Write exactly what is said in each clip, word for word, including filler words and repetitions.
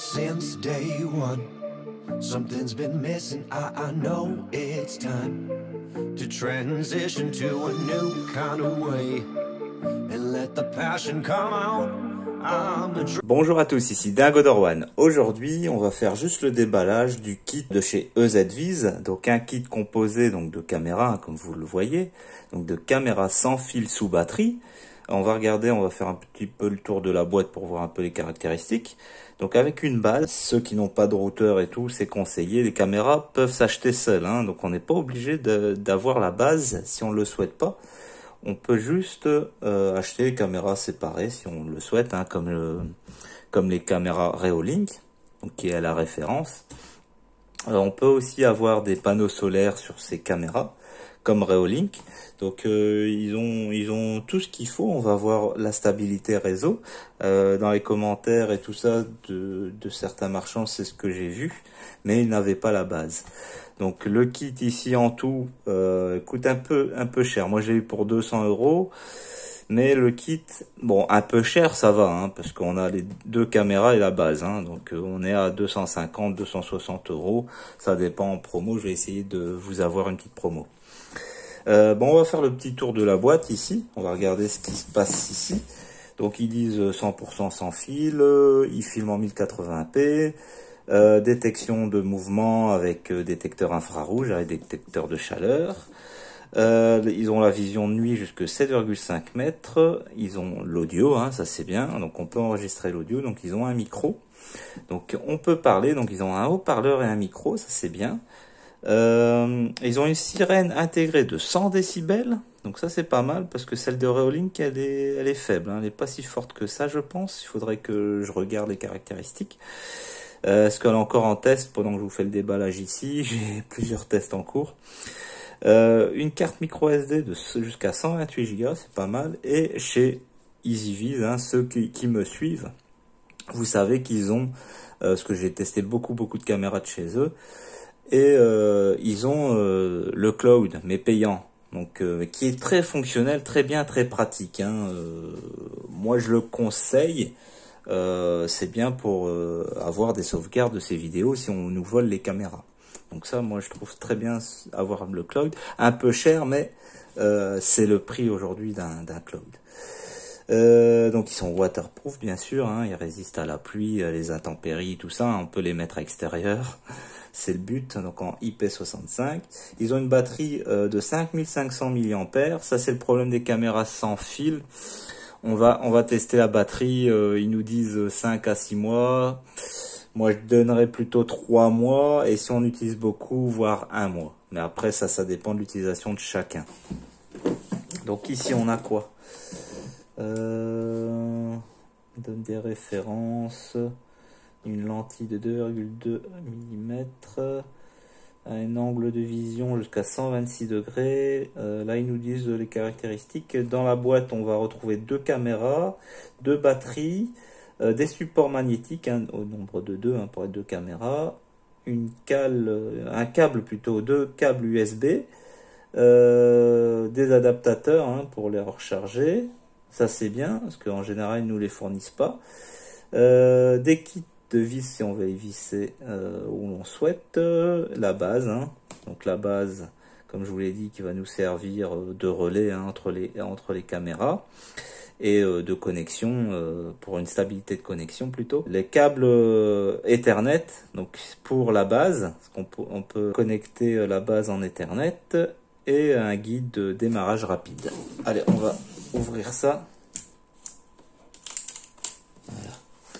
since day one. Something's been missing, I, I know it's time to transition to a new kind of way and let the passion come out. Bonjour à tous, ici Dingodor1. Aujourd'hui, on va faire juste le déballage du kit de chez E Z Vis. Donc un kit composé donc de caméras, hein, comme vous le voyez, donc de caméras sans fil sous batterie. On va regarder, on va faire un petit peu le tour de la boîte pour voir un peu les caractéristiques. Donc avec une base, ceux qui n'ont pas de routeur et tout, c'est conseillé. Les caméras peuvent s'acheter seules, hein, donc on n'est pas obligé d'avoir la base si on ne le souhaite pas. On peut juste euh, acheter les caméras séparées si on le souhaite, hein, comme, le, comme les caméras Reolink, donc qui est la référence. Alors, on peut aussi avoir des panneaux solaires sur ces caméras, comme Reolink. Donc euh, ils ont ils ont tout ce qu'il faut. On va voir la stabilité réseau euh, dans les commentaires et tout ça de, de certains marchands, c'est ce que j'ai vu, mais ils n'avaient pas la base. Donc le kit ici en tout euh, coûte un peu un peu cher. Moi j'ai eu pour deux cents euros, mais le kit, bon, un peu cher ça va, hein, parce qu'on a les deux caméras et la base, hein, donc euh, on est à deux cent cinquante, deux cent soixante euros. Ça dépend en promo. Je vais essayer de vous avoir une petite promo. Euh, bon, on va faire le petit tour de la boîte ici. On va regarder ce qui se passe ici. Donc ils disent cent pour cent sans fil, euh, ils filment en mille quatre-vingts p. Euh, détection de mouvement avec euh, détecteur infrarouge, avec détecteur de chaleur. Euh, ils ont la vision de nuit jusqu'à sept virgule cinq mètres. Ils ont l'audio, hein, ça c'est bien. Donc on peut enregistrer l'audio. Donc ils ont un micro. Donc on peut parler. Donc ils ont un haut-parleur et un micro, ça c'est bien. Euh, ils ont une sirène intégrée de cent décibels. Donc ça c'est pas mal parce que celle de Reolink elle est, elle est faible. Hein, elle n'est pas si forte que ça je pense. Il faudrait que je regarde les caractéristiques. Euh, Est-ce qu'elle est encore en test pendant que je vous fais le déballage ici? J'ai plusieurs tests en cours. Euh, une carte micro S D de jusqu'à cent vingt-huit giga, c'est pas mal. Et chez EasyViz, hein, ceux qui, qui me suivent, vous savez qu'ils ont, euh, parce que j'ai testé beaucoup beaucoup de caméras de chez eux, et euh, ils ont euh, le cloud, mais payant. Donc euh, qui est très fonctionnel, très bien, très pratique. Hein. Euh, moi je le conseille. Euh, c'est bien pour euh, avoir des sauvegardes de ces vidéos si on nous vole les caméras. Donc ça, moi, je trouve très bien avoir le cloud. Un peu cher, mais euh, c'est le prix aujourd'hui d'un d'un cloud. Euh, donc ils sont waterproof, bien sûr. Hein, ils résistent à la pluie, à les intempéries, tout ça. On peut les mettre à extérieur. C'est le but. Donc en I P soixante-cinq. Ils ont une batterie euh, de cinq mille cinq cents milliampères. Ça, c'est le problème des caméras sans fil. On va, on va tester la batterie, euh, ils nous disent cinq à six mois. Moi, je donnerais plutôt trois mois. Et si on utilise beaucoup, voire un mois. Mais après, ça, ça dépend de l'utilisation de chacun. Donc ici, on a quoi euh, on donne des références. Une lentille de deux virgule deux millimètres. Un angle de vision jusqu'à cent vingt-six degrés. Euh, là, ils nous disent les caractéristiques. Dans la boîte, on va retrouver deux caméras, deux batteries, euh, des supports magnétiques, hein, au nombre de deux, hein, pour être deux caméras, une cale, euh, un câble plutôt, deux câbles U S B, euh, des adaptateurs, hein, pour les recharger. Ça, c'est bien, parce qu'en général, ils ne nous les fournissent pas. Euh, des kits de vis si on veut les visser euh, où l'on souhaite, euh, la base, hein. Donc la base, comme je vous l'ai dit, qui va nous servir de relais, hein, entre les entre les caméras et euh, de connexion, euh, pour une stabilité de connexion plutôt. Les câbles euh, Ethernet, donc pour la base, parce qu'on peut, on peut connecter la base en Ethernet, et un guide de démarrage rapide. Allez, on va ouvrir ça. Voilà.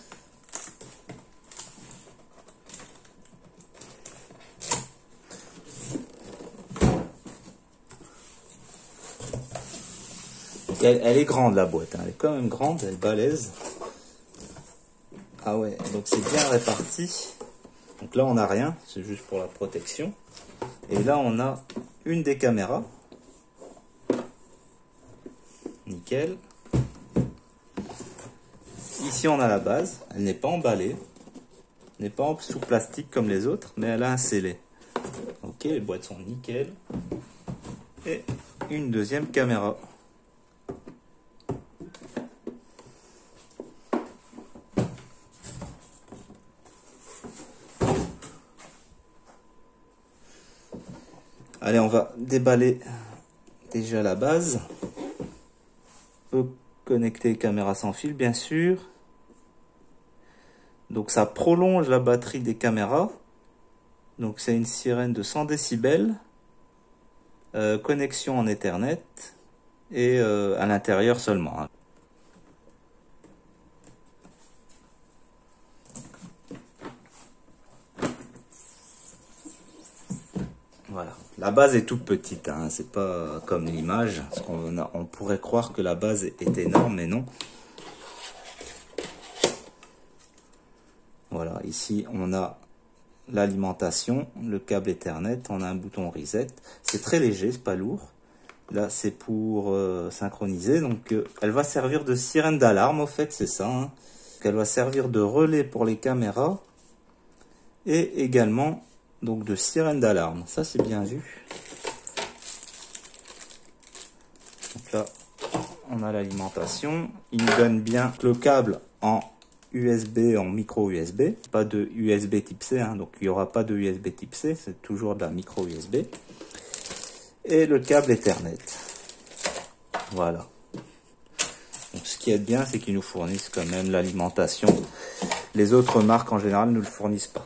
Elle, elle est grande la boîte, hein. Elle est quand même grande, elle est balèze. Ah ouais, donc c'est bien réparti. Donc là on n'a rien, c'est juste pour la protection. Et là on a une des caméras. Nickel. Ici on a la base, elle n'est pas emballée. Elle n'est pas sous plastique comme les autres, mais elle a un scellé. Ok, les boîtes sont nickel. Et une deuxième caméra. Allez, on va déballer déjà la base. On peut connecter caméra sans fil, bien sûr. Donc ça prolonge la batterie des caméras. Donc c'est une sirène de cent décibels. Euh, connexion en Ethernet. Et euh, à l'intérieur seulement. Hein. Voilà. La base est toute petite, hein. C'est pas comme l'image. Parce qu'on a, on pourrait croire que la base est énorme, mais non. Voilà, ici on a l'alimentation, le câble Ethernet, on a un bouton reset. C'est très léger, c'est pas lourd. Là c'est pour euh, synchroniser, donc euh, elle va servir de sirène d'alarme, au fait, c'est ça. Hein. Elle va servir de relais pour les caméras et également donc de sirène d'alarme. Ça c'est bien vu. Donc là on a l'alimentation. Il nous donne bien le câble en U S B, en micro U S B, pas de U S B type C, hein, donc il n'y aura pas de U S B type C, c'est toujours de la micro U S B. Et le câble Ethernet. Voilà. Donc ce qui est bien, c'est qu'ils nous fournissent quand même l'alimentation. Les autres marques en général ne le fournissent pas.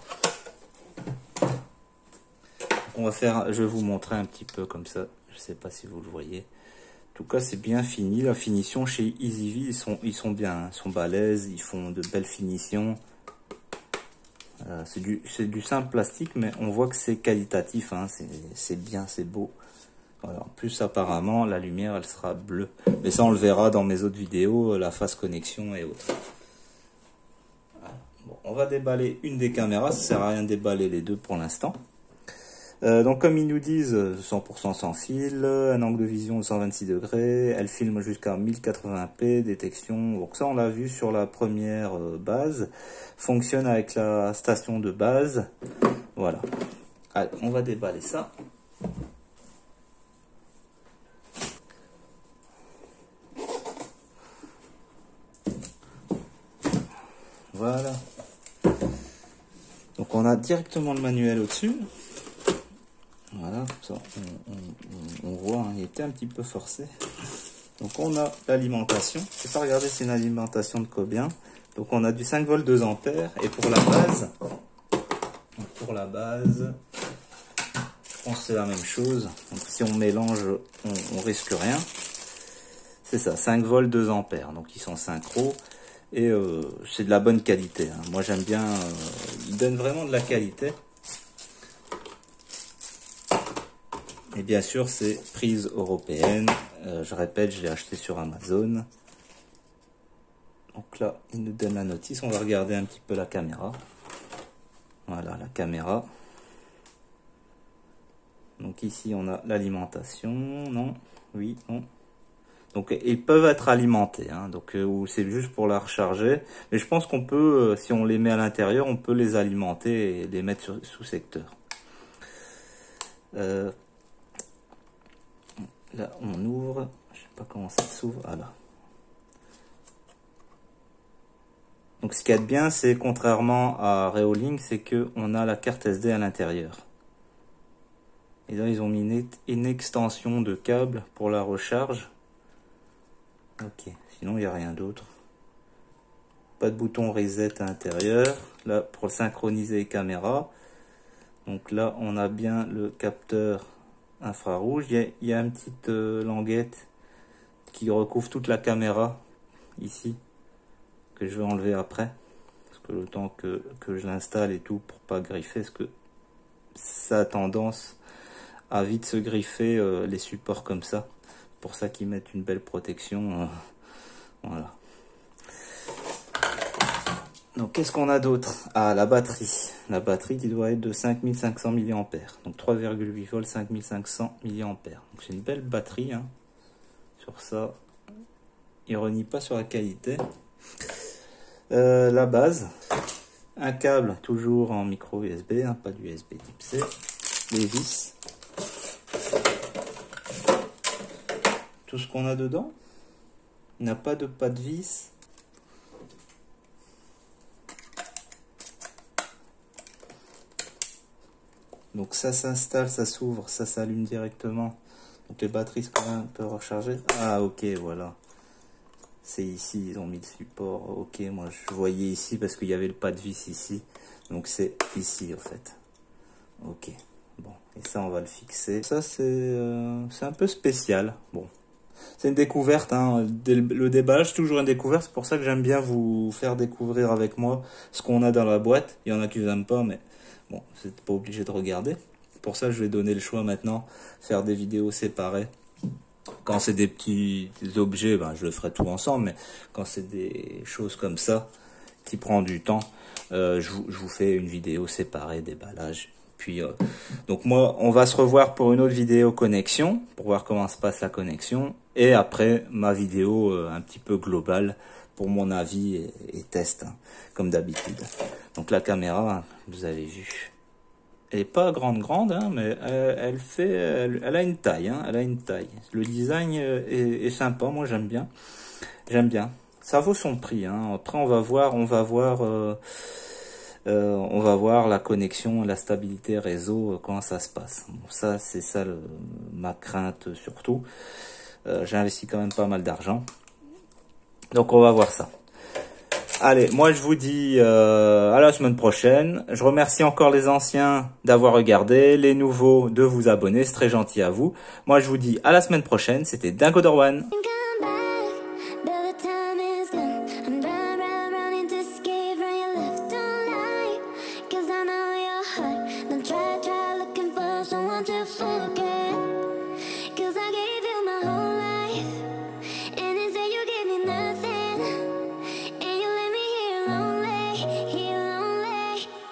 On va faire, je vais vous montrer un petit peu comme ça, je ne sais pas si vous le voyez. En tout cas, c'est bien fini. La finition chez EasyV, ils sont, ils sont bien, hein. Ils sont balèzes, ils font de belles finitions. Euh, c'est du, c'est du simple plastique, mais on voit que c'est qualitatif. Hein. C'est bien, c'est beau. Voilà. En plus, apparemment, la lumière, elle sera bleue. Mais ça, on le verra dans mes autres vidéos, la phase connexion et autres. Voilà. Bon, on va déballer une des caméras. Ça sert à rien de déballer les deux pour l'instant. Euh, donc comme ils nous disent, cent pour cent sans fil, un angle de vision de cent vingt-six degrés, elle filme jusqu'à mille quatre-vingts p, détection, donc ça on l'a vu sur la première euh, base, fonctionne avec la station de base, voilà. Allez, on va déballer ça. Voilà. Donc on a directement le manuel au-dessus. Voilà, ça, on, on, on voit, hein, il était un petit peu forcé. Donc on a l'alimentation. Je vais pas regarder, c'est une alimentation de combien. Donc on a du cinq volts deux ampères. Et pour la base, pour la base, je pense que c'est la même chose. Donc si on mélange, on, on risque rien. C'est ça, cinq volts deux ampères. Donc ils sont synchro. Et euh, c'est de la bonne qualité. Hein. Moi j'aime bien, euh, ils donnent vraiment de la qualité. Et bien sûr, c'est prise européenne. Euh, je répète, je l'ai acheté sur Amazon. Donc là, il nous donne la notice. On va regarder un petit peu la caméra. Voilà, la caméra. Donc ici, on a l'alimentation. Non, oui, non. Donc ils peuvent être alimentés. Hein, donc euh, ou c'est juste pour la recharger. Mais je pense qu'on peut, euh, si on les met à l'intérieur, on peut les alimenter et les mettre sur, sous secteur. Euh, Là, on ouvre. Je sais pas comment ça s'ouvre. Ah là. Donc, ce qu'il y a de bien, c'est contrairement à Reolink, c'est que on a la carte S D à l'intérieur. Et là, ils ont mis une, une extension de câble pour la recharge. Ok. Sinon, il n'y a rien d'autre. Pas de bouton reset à l'intérieur. Là, pour synchroniser les caméras. Donc là, on a bien le capteur infrarouge. Il y a, il y a une petite euh, languette qui recouvre toute la caméra ici, que je vais enlever après, parce que le temps que, que je l'installe et tout, pour pas griffer, parce que ça a tendance à vite se griffer euh, les supports comme ça. Pour ça qu'ils mettent une belle protection. Euh, voilà. Donc qu'est-ce qu'on a d'autre? Ah, la batterie. La batterie qui doit être de cinq mille cinq cents milliampères. Donc trois virgule huit volts, cinq mille cinq cents milliampères. Donc c'est une belle batterie. Hein. Sur ça, il renie pas sur la qualité. Euh, la base. Un câble toujours en micro U S B, hein, pas du U S B type C. Les vis. Tout ce qu'on a dedans. Il n'a pas de pas de vis. Donc ça s'installe, ça s'ouvre, ça s'allume directement. Donc les batteries sont quand même un peu rechargées. Ah ok, voilà. C'est ici, ils ont mis le support. Ok, moi je voyais ici parce qu'il y avait le pas de vis ici. Donc c'est ici en fait. Ok, bon. Et ça on va le fixer. Ça c'est euh, c'est un peu spécial. Bon. C'est une découverte, hein. Le déballage, toujours une découverte. C'est pour ça que j'aime bien vous faire découvrir avec moi ce qu'on a dans la boîte. Il y en a qui n'aiment pas, mais bon, vous n'êtes pas obligé de regarder. Pour ça, je vais donner le choix maintenant, faire des vidéos séparées. Quand c'est des petits des objets, ben, je le ferai tout ensemble, mais quand c'est des choses comme ça, qui prend du temps, euh, je, vous, je vous fais une vidéo séparée, déballage. Puis, euh, donc moi, on va se revoir pour une autre vidéo connexion, pour voir comment se passe la connexion. Et après, ma vidéo euh, un petit peu globale pour mon avis et, et test, hein, comme d'habitude. Donc la caméra, hein, vous avez vu, elle est pas grande grande, hein, mais elle, elle fait, elle, elle a une taille, hein, elle a une taille. Le design est, est sympa, moi j'aime bien, j'aime bien. Ça vaut son prix, hein. Après on va voir, on va voir. Euh, Euh, on va voir la connexion, la stabilité réseau, euh, comment ça se passe. Bon, ça, c'est ça le, ma crainte surtout. Euh, j'ai investi quand même pas mal d'argent. Donc on va voir ça. Allez, moi je vous dis euh, à la semaine prochaine. Je remercie encore les anciens d'avoir regardé, les nouveaux de vous abonner, c'est très gentil à vous. Moi je vous dis à la semaine prochaine, c'était Dingodor One.